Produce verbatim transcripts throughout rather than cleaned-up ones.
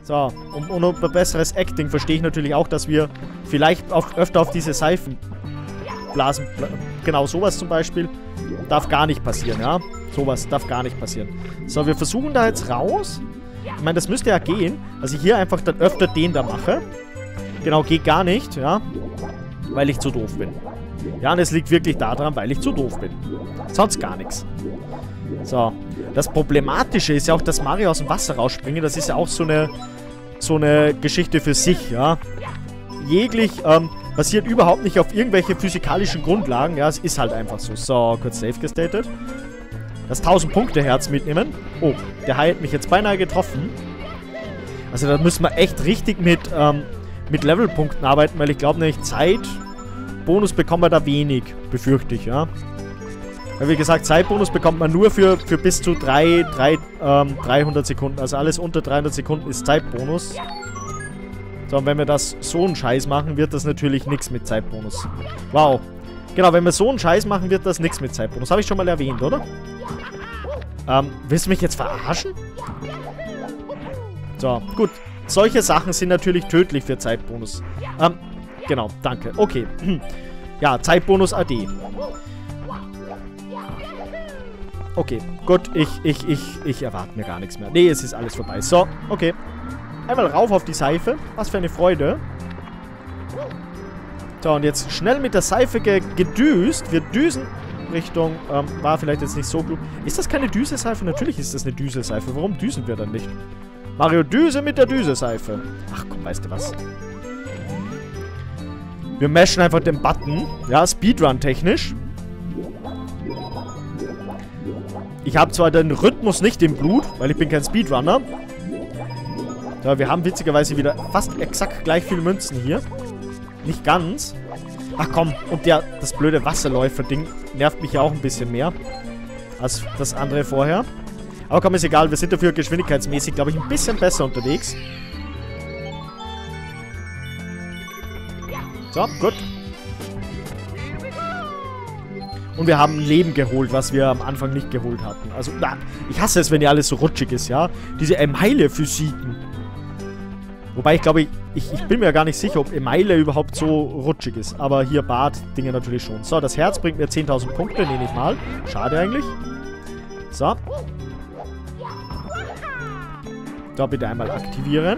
So, und, und um besseres Acting verstehe ich natürlich auch, dass wir vielleicht auf, öfter auf diese Seifen blasen. Genau, sowas zum Beispiel darf gar nicht passieren, ja. Sowas darf gar nicht passieren. So, wir versuchen da jetzt raus. Ich meine, das müsste ja gehen, dass ich hier einfach dann öfter den da mache. Genau, geht gar nicht, ja. Weil ich zu doof bin. Ja, und es liegt wirklich daran, weil ich zu doof bin. Sonst gar nichts. So. Das Problematische ist ja auch, dass Mario aus dem Wasser rausspringt. Das ist ja auch so eine, so eine Geschichte für sich, ja. Jeglich, ähm, basiert überhaupt nicht auf irgendwelche physikalischen Grundlagen. Ja, es ist halt einfach so. So, kurz safe gestatet. Das tausend-Punkte-Herz mitnehmen. Oh, der Hai hat mich jetzt beinahe getroffen. Also da müssen wir echt richtig mit, ähm, mit Levelpunkten arbeiten, weil ich glaube nämlich Zeitbonus bekommen wir da wenig, befürchte ich, ja. Weil wie gesagt, Zeitbonus bekommt man nur für, für bis zu drei, drei, ähm, dreihundert Sekunden. Also alles unter dreihundert Sekunden ist Zeitbonus. So, und wenn wir das so einen Scheiß machen, wird das natürlich nichts mit Zeitbonus. Wow. Genau, wenn wir so einen Scheiß machen, wird das nichts mit Zeitbonus. Habe ich schon mal erwähnt, oder? Ähm, willst du mich jetzt verarschen? So, gut. Solche Sachen sind natürlich tödlich für Zeitbonus. Ähm, genau, danke. Okay. Ja, Zeitbonus A D. Okay, gut. Ich, ich, ich, ich erwarte mir gar nichts mehr. Nee, es ist alles vorbei. So, okay. Einmal rauf auf die Seife. Was für eine Freude. So, und jetzt schnell mit der Seife ge gedüst. Wir düsen Richtung, ähm, war vielleicht jetzt nicht so gut. Ist das keine Düseseife? Natürlich ist das eine Düseseife. Warum düsen wir dann nicht? Mario, düse mit der Düseseife. Ach komm, weißt du was? Wir mashen einfach den Button. Ja, Speedrun-technisch. Ich habe zwar den Rhythmus nicht im Blut, weil ich bin kein Speedrunner. Ja, wir haben witzigerweise wieder fast exakt gleich viele Münzen hier. Nicht ganz. Ach komm, und der, das blöde Wasserläufer-Ding nervt mich ja auch ein bisschen mehr als das andere vorher. Aber komm, ist egal, wir sind dafür geschwindigkeitsmäßig, glaube ich, ein bisschen besser unterwegs. So, gut. Und wir haben ein Leben geholt, was wir am Anfang nicht geholt hatten. Also, na, ich hasse es, wenn hier alles so rutschig ist, ja. Diese Emeile-Physiken. Wobei ich glaube, ich, ich, ich bin mir gar nicht sicher, ob Emeile überhaupt so rutschig ist. Aber hier Bart-Dinge natürlich schon. So, das Herz bringt mir zehntausend Punkte, nehme ich mal. Schade eigentlich. So. Da bitte einmal aktivieren.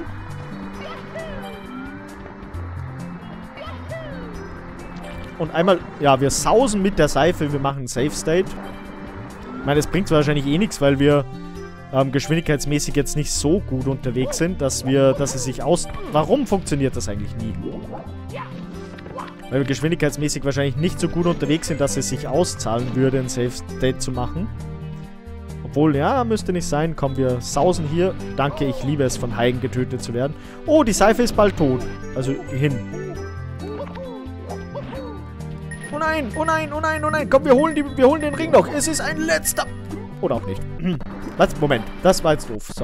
Und einmal, ja, wir sausen mit der Seife. Wir machen Safe State. Ich meine, es bringt wahrscheinlich eh nichts, weil wir ähm, geschwindigkeitsmäßig jetzt nicht so gut unterwegs sind, dass wir, dass es sich aus... Warum funktioniert das eigentlich nie? Weil wir geschwindigkeitsmäßig wahrscheinlich nicht so gut unterwegs sind, dass es sich auszahlen würde, ein Safe State zu machen. Obwohl, ja, müsste nicht sein. Komm, wir sausen hier. Danke, ich liebe es, von Haien getötet zu werden. Oh, die Seife ist bald tot. Also, hin. Oh nein, oh nein, oh nein, oh nein. Komm, wir holen, die, wir holen den Ring noch. Es ist ein letzter... Oder auch nicht. Was? Moment, das war jetzt doof. So.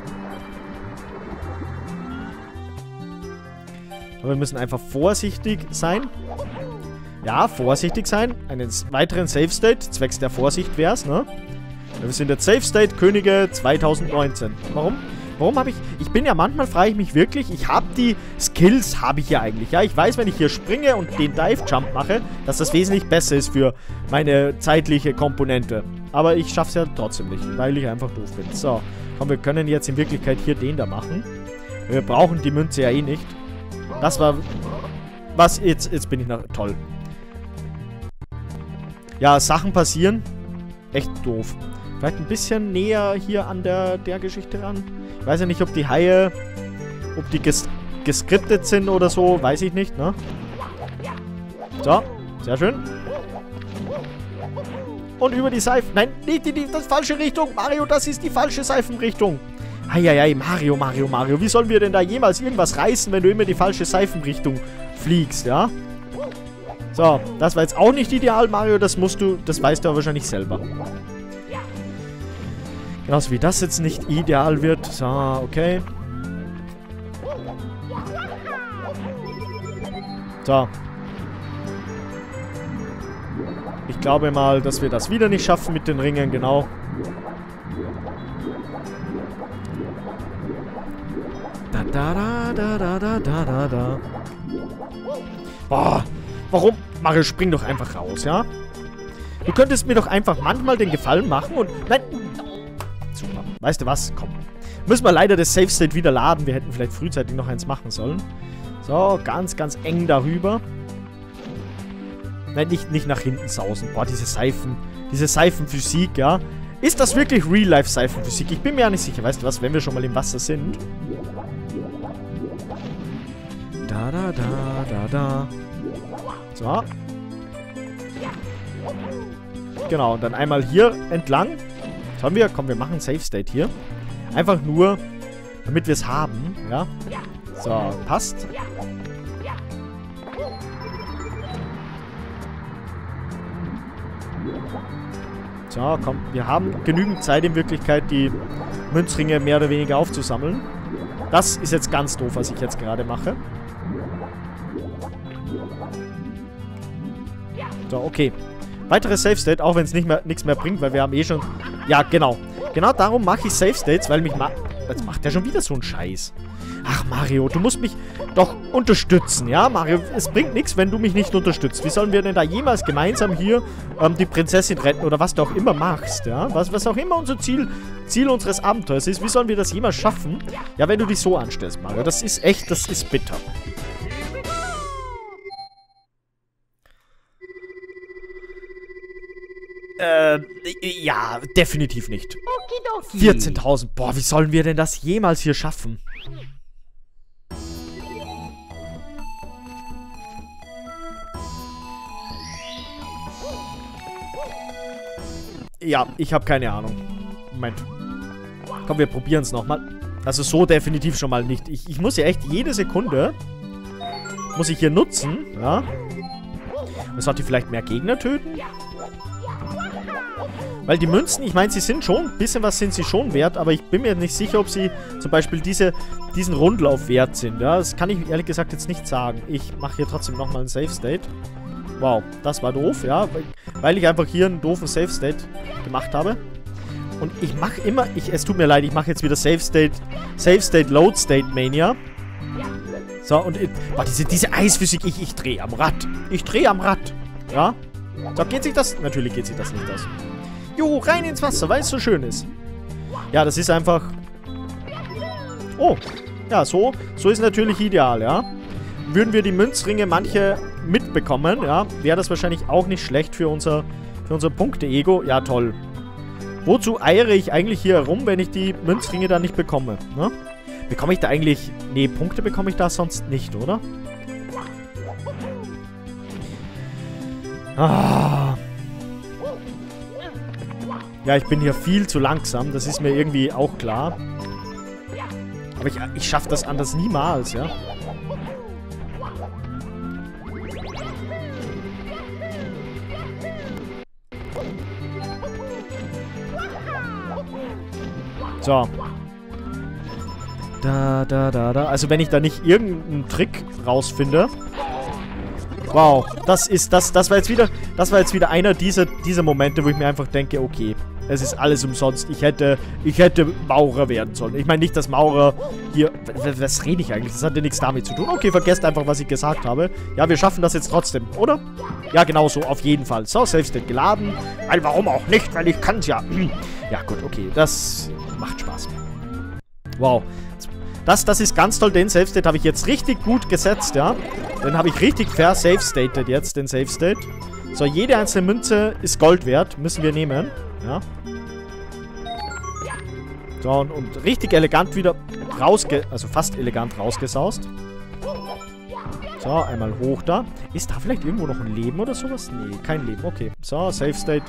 Aber wir müssen einfach vorsichtig sein. Ja, vorsichtig sein. Einen weiteren Safe State. Zwecks der Vorsicht wär's, ne? Wir sind jetzt Safe State Könige zweitausendneunzehn. Warum? Warum habe ich... Ich bin ja manchmal, frage ich mich wirklich, ich habe die Skills, habe ich ja eigentlich. Ja, ich weiß, wenn ich hier springe und den Dive Jump mache, dass das wesentlich besser ist für meine zeitliche Komponente. Aber ich schaffe es ja trotzdem nicht, weil ich einfach doof bin. So, komm, wir können jetzt in Wirklichkeit hier den da machen. Wir brauchen die Münze ja eh nicht. Das war... Was? Jetzt, jetzt bin ich noch... Toll. Ja, Sachen passieren. Echt doof. Vielleicht ein bisschen näher hier an der, der Geschichte ran. Ich weiß ja nicht, ob die Haie, ob die ges geskriptet sind oder so. Weiß ich nicht, ne? So, sehr schön. Und über die Seifen. Nein, nicht in die das falsche Richtung. Mario, das ist die falsche Seifenrichtung. Eieiei, Mario, Mario, Mario. Wie sollen wir denn da jemals irgendwas reißen, wenn du immer die falsche Seifenrichtung fliegst, ja? So, das war jetzt auch nicht ideal, Mario. Das musst du, das weißt du aber wahrscheinlich selber. Genauso wie das jetzt nicht ideal wird. So, okay. So. Ich glaube mal, dass wir das wieder nicht schaffen mit den Ringen, genau. Da, da, da, da, da, da, da, da. Boah, warum? Mario, spring doch einfach raus, ja? Du könntest mir doch einfach manchmal den Gefallen machen und... Nein! Super. Weißt du was? Komm. Müssen wir leider das Safe State wieder laden. Wir hätten vielleicht frühzeitig noch eins machen sollen. So, ganz, ganz eng darüber. Nein, nicht, nicht nach hinten sausen. Boah, diese Seifen... Diese Seifenphysik, ja? Ist das wirklich Real-Life-Seifenphysik? Ich bin mir ja nicht sicher. Weißt du was? Wenn wir schon mal im Wasser sind... Da, da, da, da, da. So. Genau, und dann einmal hier entlang. Was haben wir? Komm, wir machen Safe State hier. Einfach nur, damit wir es haben, ja. So, passt. So, komm, wir haben genügend Zeit in Wirklichkeit, die Münzringe mehr oder weniger aufzusammeln. Das ist jetzt ganz doof, was ich jetzt gerade mache. So, okay. Weiteres Safe State, auch wenn es nicht mehr nichts mehr bringt, weil wir haben eh schon... Ja, genau. Genau darum mache ich Safe States, weil mich... Ma Jetzt macht der schon wieder so einen Scheiß. Ach, Mario, du musst mich doch unterstützen, ja? Mario, es bringt nichts, wenn du mich nicht unterstützt. Wie sollen wir denn da jemals gemeinsam hier ähm, die Prinzessin retten oder was du auch immer machst, ja? Was, was auch immer unser Ziel, Ziel unseres Abenteuers ist, wie sollen wir das jemals schaffen? Ja, wenn du dich so anstellst, Mario. Das ist echt, das ist bitter. Äh, ja, definitiv nicht. vierzehntausend. Boah, wie sollen wir denn das jemals hier schaffen? Ja, ich habe keine Ahnung. Moment. Komm, wir probieren es nochmal. Also so definitiv schon mal nicht. Ich, ich muss ja echt jede Sekunde muss ich hier nutzen, ja. Sollte ich vielleicht mehr Gegner töten? Weil die Münzen, ich meine, sie sind schon, ein bisschen was sind sie schon wert, aber ich bin mir nicht sicher, ob sie zum Beispiel diese, diesen Rundlauf wert sind. Ja, das kann ich ehrlich gesagt jetzt nicht sagen. Ich mache hier trotzdem nochmal einen Safe State. Wow, das war doof, ja, weil ich einfach hier einen doofen Safe State gemacht habe. Und ich mache immer, ich, es tut mir leid, ich mache jetzt wieder Safe State, Safe State, Load State Mania. So, und boah, diese, diese Eisphysik, ich, ich drehe am Rad. Ich drehe am Rad, ja. So, geht sich das? Natürlich geht sich das nicht aus. Jo, rein ins Wasser, weil es so schön ist. Ja, das ist einfach... Oh, ja, so, so ist natürlich ideal, ja. Würden wir die Münzringe manche mitbekommen, ja, wäre das wahrscheinlich auch nicht schlecht für unser, für unser Punkte-Ego. Ja, toll. Wozu eiere ich eigentlich hier herum, wenn ich die Münzringe dann nicht bekomme, ne? Bekomme ich da eigentlich... Nee, Punkte bekomme ich da sonst nicht, oder? Ah... Ja, ich bin hier viel zu langsam. Das ist mir irgendwie auch klar. Aber ich, ich schaffe das anders niemals, ja. So. Da, da, da, da. Also wenn ich da nicht irgendeinen Trick rausfinde... Wow, das ist, das, das war jetzt wieder, das war jetzt wieder einer dieser, dieser Momente, wo ich mir einfach denke, okay, es ist alles umsonst. Ich hätte, ich hätte Maurer werden sollen. Ich meine nicht, dass Maurer hier, was, was rede ich eigentlich? Das hat ja nichts damit zu tun. Okay, vergesst einfach, was ich gesagt habe. Ja, wir schaffen das jetzt trotzdem, oder? Ja, genau so, auf jeden Fall. So, Safe State geladen. Weil, warum auch nicht? Weil ich kann es ja. Ja, gut, okay, das macht Spaß. Wow. Das, das ist ganz toll, den Safe State habe ich jetzt richtig gut gesetzt, ja. Den habe ich richtig fair Safe Stated jetzt, den Safe State. So, jede einzelne Münze ist Gold wert, müssen wir nehmen, ja. So, und, und richtig elegant wieder rausge... Also fast elegant rausgesaust. So, einmal hoch da. Ist da vielleicht irgendwo noch ein Leben oder sowas? Nee, kein Leben, okay. So, Safe State.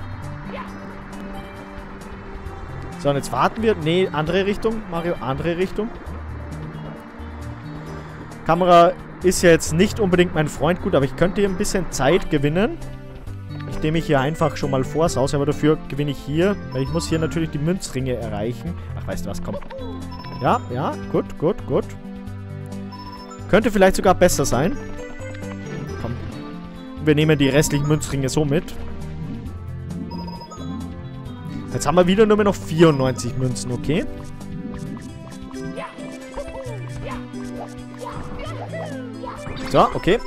So, und jetzt warten wir... Nee, andere Richtung, Mario, andere Richtung. Kamera ist ja jetzt nicht unbedingt mein Freund, gut, aber ich könnte hier ein bisschen Zeit gewinnen, indem ich hier einfach schon mal vorsause, aber dafür gewinne ich hier, weil ich muss hier natürlich die Münzringe erreichen. Ach, weißt du was, komm. Ja, ja, gut, gut, gut. Könnte vielleicht sogar besser sein. Komm. Wir nehmen die restlichen Münzringe so mit. Jetzt haben wir wieder nur mehr noch vierundneunzig Münzen, okay. So, okay.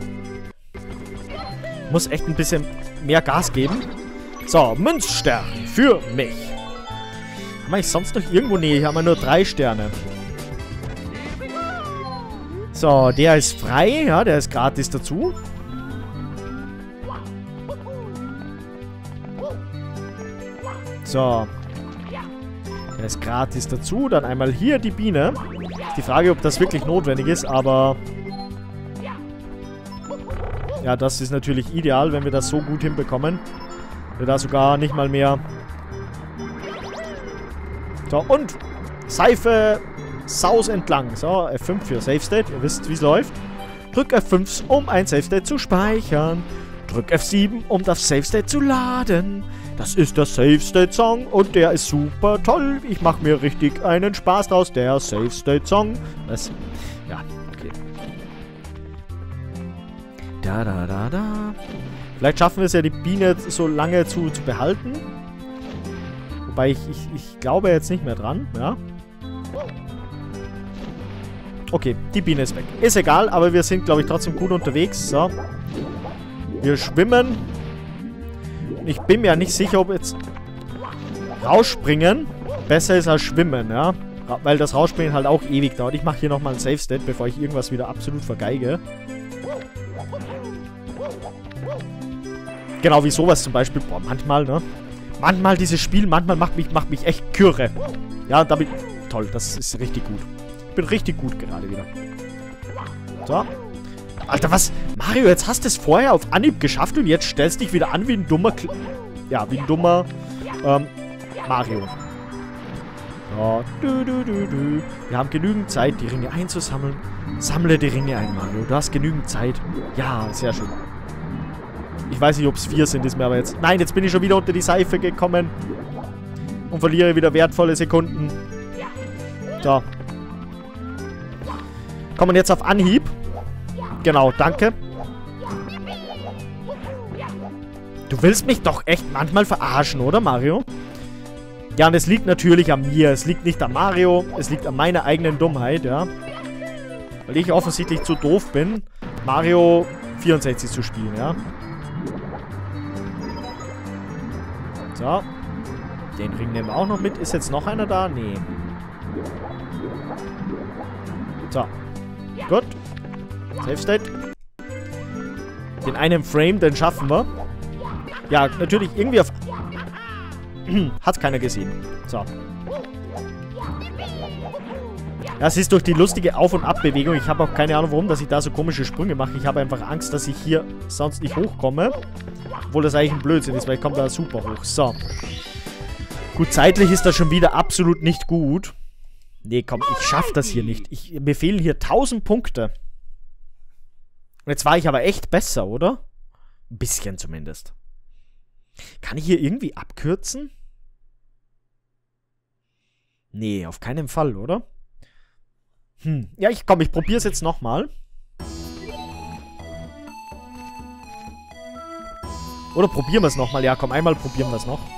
Muss echt ein bisschen mehr Gas geben. So, Münzstern für mich. Haben wir sonst noch irgendwo? Nee, hier haben wir nur drei Sterne. So, der ist frei. Ja, der ist gratis dazu. So. Der ist gratis dazu. Dann einmal hier die Biene. Ist die Frage, ob das wirklich notwendig ist, aber... Ja, das ist natürlich ideal, wenn wir das so gut hinbekommen. Wir da sogar nicht mal mehr... So, und Seife Saus entlang. So, F fünf für Save State. Ihr wisst, wie es läuft. Drück F fünf, um ein Save State zu speichern. Drück F sieben, um das Save State zu laden. Das ist der Save State Song und der ist super toll. Ich mache mir richtig einen Spaß draus. Der Save State Song. Das, ja, okay. Da, da, da, da. Vielleicht schaffen wir es ja, die Biene so lange zu, zu behalten. Wobei ich, ich, ich glaube jetzt nicht mehr dran, ja. Okay, die Biene ist weg. Ist egal, aber wir sind, glaube ich, trotzdem gut unterwegs. So. Wir schwimmen. Ich bin mir ja nicht sicher, ob jetzt rausspringen besser ist als schwimmen, ja. Weil das Rausspringen halt auch ewig dauert. Ich mache hier nochmal ein Save State, bevor ich irgendwas wieder absolut vergeige. Genau, wie sowas zum Beispiel. Boah, manchmal, ne? Manchmal dieses Spiel, manchmal macht mich, macht mich echt kürre. Ja, damit... Toll, das ist richtig gut. Ich bin richtig gut gerade wieder. So. Alter, was? Mario, jetzt hast du es vorher auf Anhieb geschafft und jetzt stellst dich wieder an wie ein dummer... Kl ja, wie ein dummer... Ähm, Mario. So. Du, du, du, du. Wir haben genügend Zeit, die Ringe einzusammeln. Sammle die Ringe ein, Mario. Du hast genügend Zeit. Ja, sehr schön. Ich weiß nicht, ob es vier sind, ist mir aber jetzt... Nein, jetzt bin ich schon wieder unter die Seife gekommen. Und verliere wieder wertvolle Sekunden. So. Kommen jetzt auf Anhieb. Genau, danke. Du willst mich doch echt manchmal verarschen, oder, Mario? Ja, und es liegt natürlich an mir. Es liegt nicht an Mario. Es liegt an meiner eigenen Dummheit, ja. Weil ich offensichtlich zu doof bin, Mario vierundsechzig zu spielen, ja. So. Den Ring nehmen wir auch noch mit. Ist jetzt noch einer da? Nee. So. Gut. Save State. Den einen Frame, den schaffen wir. Ja, natürlich irgendwie auf... Hat keiner gesehen. So. Das ist durch die lustige Auf- und Abbewegung. Ich habe auch keine Ahnung, warum, dass ich da so komische Sprünge mache. Ich habe einfach Angst, dass ich hier sonst nicht hochkomme. Obwohl das eigentlich ein Blödsinn ist, weil ich komme da super hoch. So. Gut, zeitlich ist das schon wieder absolut nicht gut. Nee, komm, ich schaffe das hier nicht. Ich, mir fehlen hier tausend Punkte. Und jetzt war ich aber echt besser, oder? Ein bisschen zumindest. Kann ich hier irgendwie abkürzen? Nee, auf keinen Fall, oder? Hm. Ja, ich komm, ich probiere es jetzt nochmal. Oder probieren wir es nochmal. Ja, komm, einmal probieren wir es noch.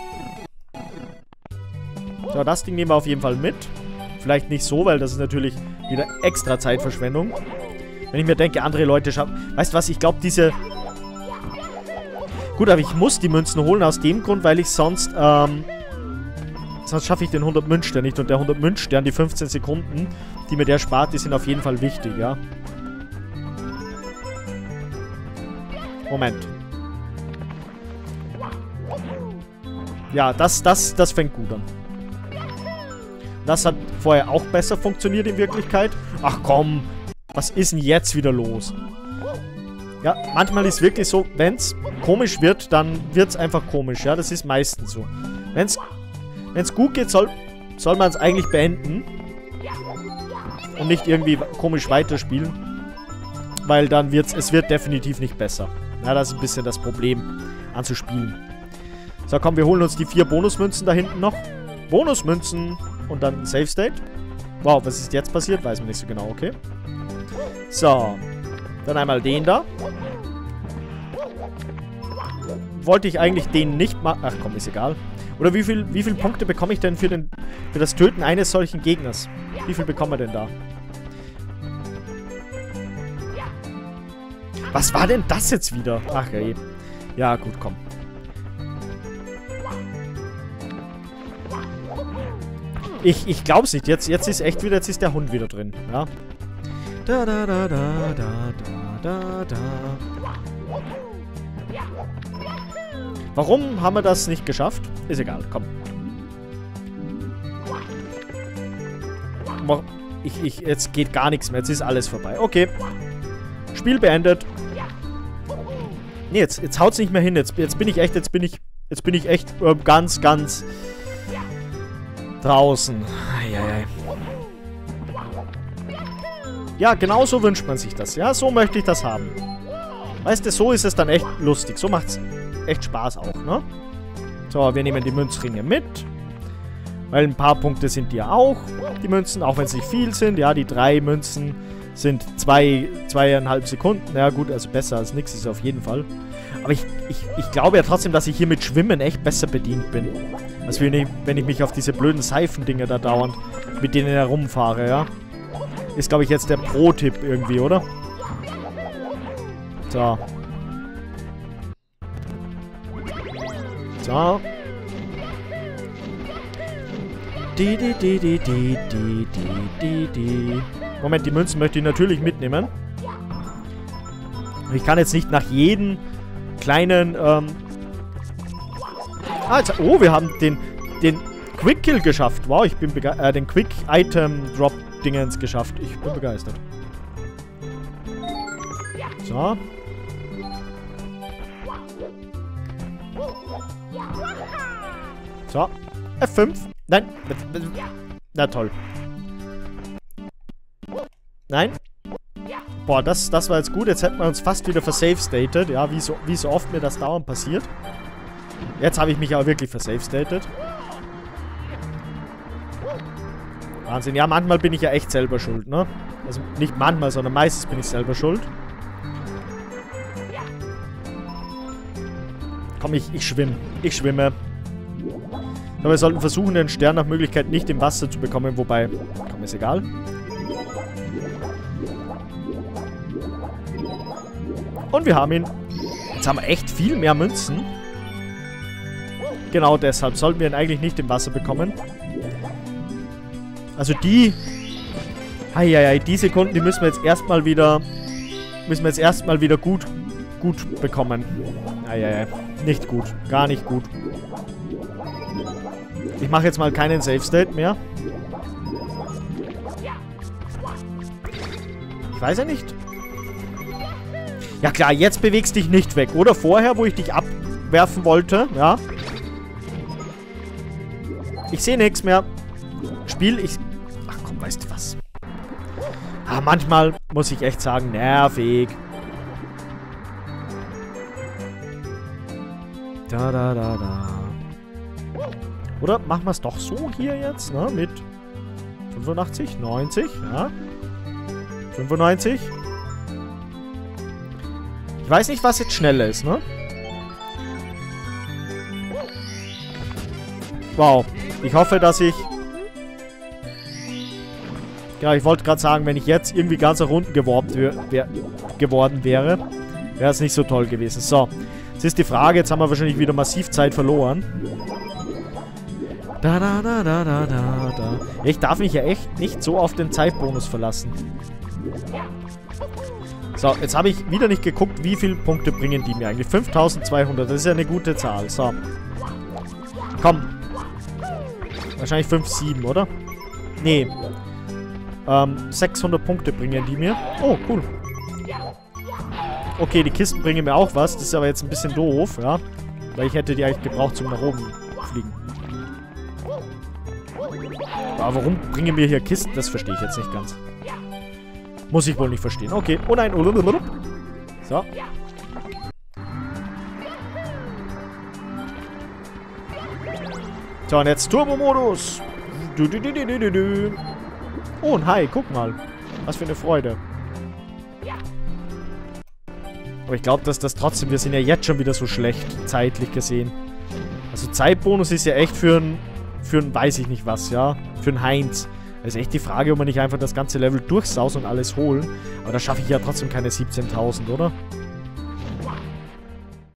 So, das Ding nehmen wir auf jeden Fall mit. Vielleicht nicht so, weil das ist natürlich wieder extra Zeitverschwendung. Wenn ich mir denke, andere Leute schaffen... Weißt du was, ich glaube, diese... Gut, aber ich muss die Münzen holen aus dem Grund, weil ich sonst, ähm... Sonst schaffe ich den hundert Münzstern nicht. Und der hundert Münzstern, die fünfzehn Sekunden, die mir der spart, die sind auf jeden Fall wichtig, ja. Moment. Ja, das, das, das fängt gut an. Das hat vorher auch besser funktioniert in Wirklichkeit. Ach komm, was ist denn jetzt wieder los? Ja, manchmal ist wirklich so, wenn es komisch wird, dann wird es einfach komisch. Ja, das ist meistens so. Wenn es gut geht, soll, soll man es eigentlich beenden. Und nicht irgendwie komisch weiterspielen. Weil dann wird es wird definitiv nicht besser. Ja, das ist ein bisschen das Problem anzuspielen. So, komm, wir holen uns die vier Bonusmünzen da hinten noch. Bonusmünzen und dann Save State. Wow, was ist jetzt passiert? Weiß man nicht so genau, okay. So. Dann einmal den da. Wollte ich eigentlich den nicht machen. Ach komm, ist egal. Oder wie viel, wie viel Punkte bekomme ich denn für, den, für das Töten eines solchen Gegners? Wie viel bekommen wir denn da? Was war denn das jetzt wieder? Ach ey. Ja, gut, komm. Ich, ich glaub's nicht. Jetzt, jetzt ist echt wieder, jetzt ist der Hund wieder drin. Ja. Da, da, da, da, da, da, da. Warum haben wir das nicht geschafft? Ist egal, komm. Ich, ich, jetzt geht gar nichts mehr. Jetzt ist alles vorbei. Okay. Spiel beendet. Nee, jetzt, jetzt haut's nicht mehr hin. Jetzt, jetzt bin ich echt, jetzt bin ich, jetzt bin ich echt äh, ganz, ganz draußen. Eieiei. Ja, genau so wünscht man sich das. Ja, so möchte ich das haben. Weißt du, so ist es dann echt lustig. So macht's echt Spaß auch, ne? So, wir nehmen die Münzringe mit. Weil ein paar Punkte sind die ja auch, die Münzen, auch wenn es nicht viel sind. Ja, die drei Münzen sind zwei, zweieinhalb Sekunden. Ja gut, also besser als nichts ist auf jeden Fall. Aber ich, ich, ich glaube ja trotzdem, dass ich hier mit Schwimmen echt besser bedient bin. Als wenn ich, wenn ich mich auf diese blöden Seifendinger da dauernd mit denen herumfahre, ja. Ist, glaube ich, jetzt der Pro-Tipp irgendwie, oder? So. So. Die, die, die, die, die, die, die, die, die. Moment, die Münzen möchte ich natürlich mitnehmen. Ich kann jetzt nicht nach jedem kleinen, ähm... Ah, jetzt, oh, wir haben den, den Quick Kill geschafft. Wow, ich bin begeistert. Äh, den Quick Item Drop Dingens geschafft. Ich bin begeistert. So. So. F fünf. Nein. Na toll. Nein. Boah, das, das war jetzt gut. Jetzt hätten wir uns fast wieder versave-stated. Ja, wie so, wie so oft mir das dauernd passiert. Jetzt habe ich mich aber wirklich versave-stated. Wahnsinn. Ja, manchmal bin ich ja echt selber schuld, ne? Also nicht manchmal, sondern meistens bin ich selber schuld. Komm, ich, ich schwimme. Ich schwimme. Aber wir sollten versuchen, den Stern nach Möglichkeit nicht im Wasser zu bekommen, wobei... Komm, ist egal. Und wir haben ihn. Jetzt haben wir echt viel mehr Münzen. Genau deshalb sollten wir ihn eigentlich nicht im Wasser bekommen. Also die... Eieiei, die Sekunden, die müssen wir jetzt erstmal wieder... Müssen wir jetzt erstmal wieder gut... Gut bekommen. Eieiei. Nicht gut. Gar nicht gut. Ich mache jetzt mal keinen Save-State mehr. Ich weiß ja nicht. Ja klar, jetzt bewegst dich nicht weg. Oder vorher, wo ich dich abwerfen wollte. Ja. Ich sehe nichts mehr. Spiel, ich... Ach komm, weißt du was? Ah, manchmal muss ich echt sagen, nervig. Da, da, da, da. Oder machen wir es doch so hier jetzt, ne? Mit fünfundachtzig, neunzig, ja. fünfundneunzig. Ich weiß nicht, was jetzt schneller ist, ne? Wow. Ich hoffe, dass ich... Ja, ich wollte gerade sagen, wenn ich jetzt irgendwie ganzer Runden geworben wär, geworden wäre, wäre es nicht so toll gewesen. So. Jetzt ist die Frage, jetzt haben wir wahrscheinlich wieder massiv Zeit verloren. Da, da, da, da, da, da, da. Ich darf mich ja echt nicht so auf den Zeitbonus verlassen. So, jetzt habe ich wieder nicht geguckt, wie viele Punkte bringen die mir eigentlich. fünftausendzweihundert, das ist ja eine gute Zahl. So. Komm. Wahrscheinlich fünf, sieben, oder? Nee. Ähm, sechshundert Punkte bringen die mir. Oh, cool. Okay, die Kisten bringen mir auch was. Das ist aber jetzt ein bisschen doof, ja. Weil ich hätte die eigentlich gebraucht zum nach oben fliegen. Aber warum bringen wir hier Kisten? Das verstehe ich jetzt nicht ganz. Muss ich wohl nicht verstehen. Okay. Oh nein. So. So, und jetzt Turbo-Modus. Oh, und hi, guck mal. Was für eine Freude. Aber ich glaube, dass das trotzdem... Wir sind ja jetzt schon wieder so schlecht, zeitlich gesehen. Also Zeitbonus ist ja echt für ein... Für ein weiß ich nicht was, ja. Für ein Heinz. Das ist echt die Frage, ob man nicht einfach das ganze Level durchsaus und alles holen. Aber da schaffe ich ja trotzdem keine siebzehntausend, oder?